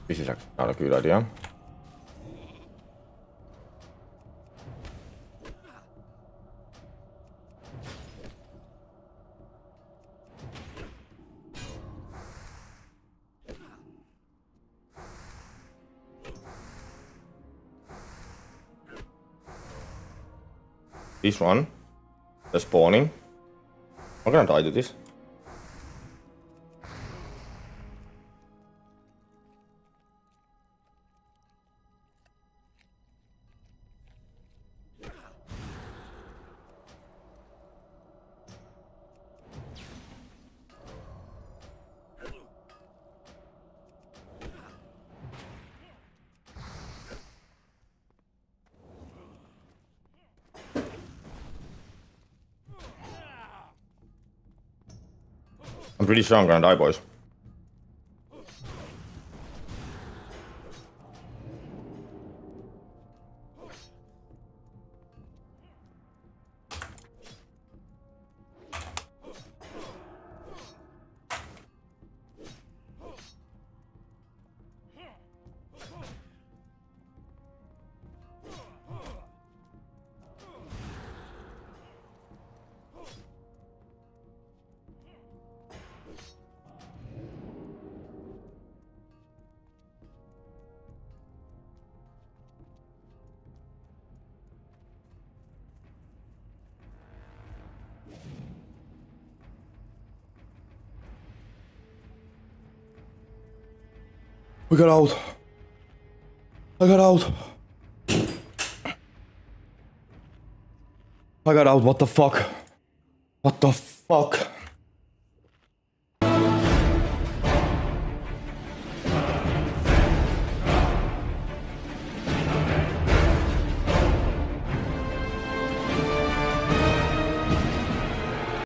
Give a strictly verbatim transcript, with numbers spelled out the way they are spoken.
This is not a good idea. This one, the spawning. I'm gonna die to this. I'm pretty sure I'm gonna die, boys. We got out. I got out. I got out. What the fuck? What the fuck?